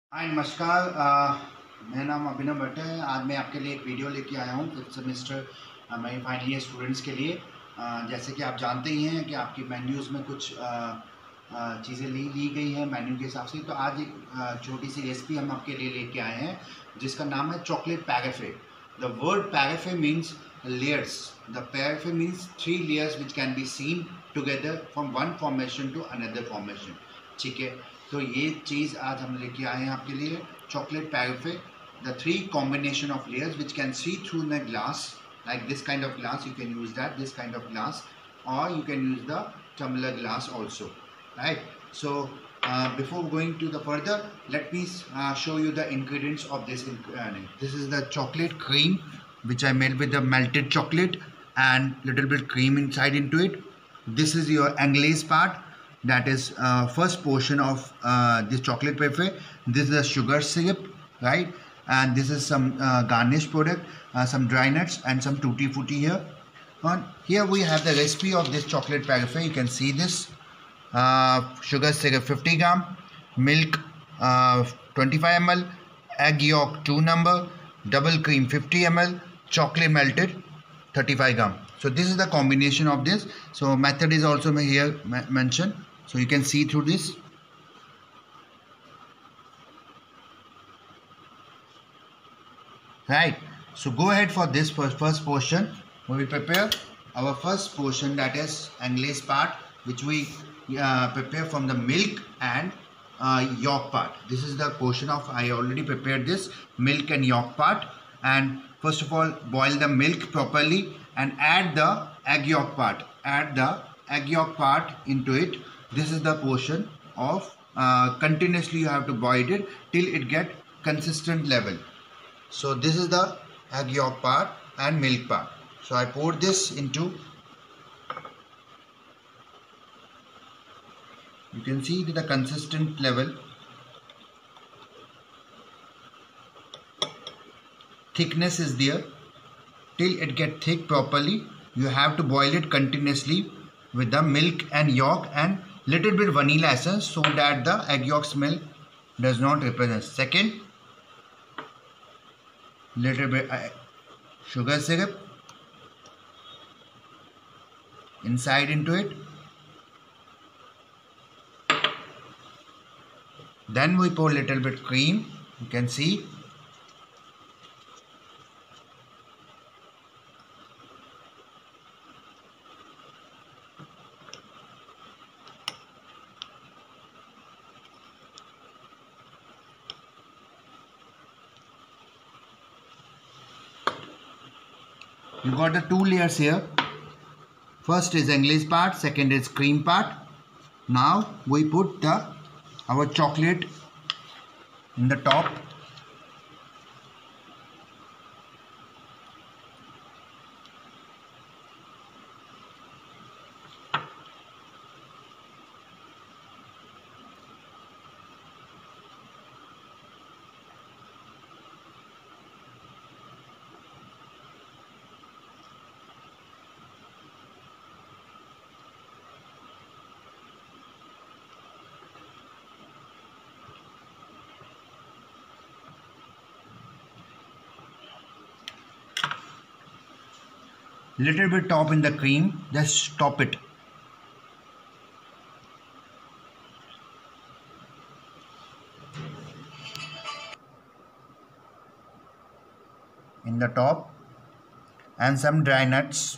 हाय नमस्कार। मेरा नाम अभिनव भट्ट है। आज मैं आपके लिए एक वीडियो लेके आया हूँ फिफ्थ सेमेस्टर मेरे फाइनल ईयर स्टूडेंट्स के लिए। जैसे कि आप जानते ही हैं कि आपकी मेन्यूज़ में कुछ चीज़ें ली गई हैं मेन्यू के हिसाब से। तो आज एक छोटी सी रेसिपी हम आपके लिए लेके आए हैं जिसका नाम है chocolate parfait. The word parfait means layers. The paraffin means three layers which can be seen together from one formation to another formation. ठीक है, तो ये चीज़ आज हम लेके आए हैं आपके लिए chocolate parfait. The three combination of layers which can see through the glass, like this kind of glass you can use that, this kind of glass, or you can use the tumbler glass also, right? So before going to the further, let me show you the ingredients of this. This is the chocolate cream which I made with the melted chocolate and little bit cream inside into it. This is your anglaise part, that is first portion of this chocolate parfait. This is a sugar syrup, right? And this is some garnish product, some dry nuts and some tutti frutti here. And here we have the recipe of this chocolate parfait. You can see this. Sugar syrup 50 gram, milk 25 ml, egg yolk 2 number, double cream 50 ml, chocolate melted 35 gram. So this is the combination of this. So method is also here mentioned, so you can see through this. Right, so go ahead for this first portion. We will prepare our first portion, that is anglaise part, which we prepare from the milk and yolk part. This is the portion of, I already prepared this milk and yolk part. And first of all, boil the milk properly and add the egg yolk part. Add the egg yolk part into it. This is the portion of continuously you have to boil it till it get consistent level. So this is the egg yolk part and milk part. So I poured this into. You can see the consistent level. Thickness is there. Till it get thick properly, you have to boil it continuously with the milk and yolk and little bit vanilla essence, so that the egg yolk smell does not represent. Second, little bit sugar syrup inside into it. Then we pour little bit cream. You can see. You got the two layers here. First is anglaise part, second is cream part. Now we put our chocolate in the top. Little bit top in the cream, just top it. In the top, and some dry nuts.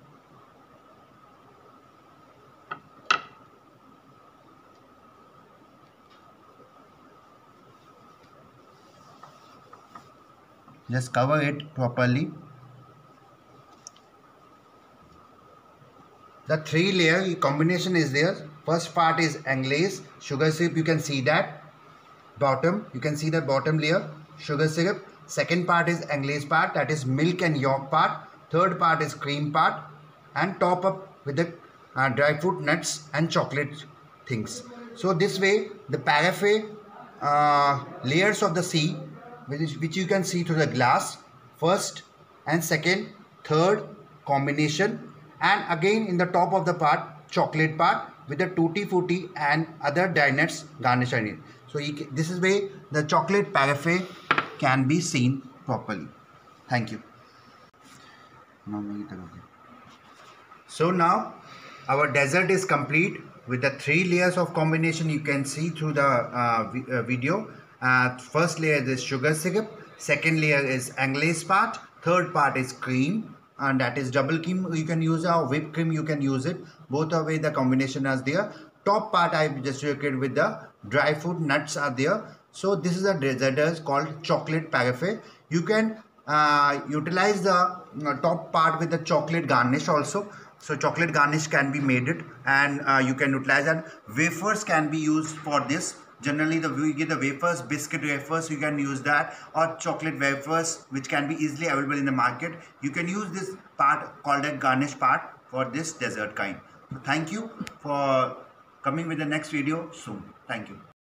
Just cover it properly. The three layer combination is there. First part is anglaise, sugar syrup, you can see that. Bottom, you can see the bottom layer, sugar syrup. Second part is anglaise part, that is milk and yolk part. Third part is cream part. And top up with the dry fruit, nuts and chocolate things. So this way the parfait layers of the sea, which you can see through the glass, first and second, third combination, and again in the top of the part, chocolate part with the tutti frutti and other dry nuts garnish on it. So this is where the chocolate parfait can be seen properly. Thank you. So now our dessert is complete with the 3 layers of combination you can see through the video. First layer is sugar syrup, second layer is anglaise part, third part is cream, and that is double cream you can use, or whipped cream you can use it. Both are way the combination is there. Top part I just decorated with the dry fruit nuts are there. So this is a dessert called chocolate parfait. You can utilize the top part with the chocolate garnish also. So chocolate garnish can be made it, and you can utilize that. Wafers can be used for this. Generally we get the wafers, biscuit wafers, you can use that, or chocolate wafers which can be easily available in the market. You can use this part called a garnish part for this dessert kind. So thank you for coming with the next video soon. Thank you.